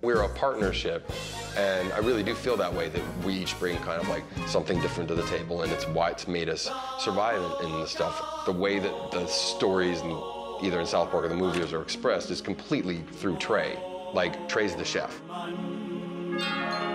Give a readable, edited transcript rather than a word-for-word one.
We're a partnership, and I really do feel that way, that we each bring kind of like something different to the table, and it's why it's made us survive in the stuff. The way that the stories, either in South Park or the movies, are expressed is completely through Trey. Like, Trey's the chef.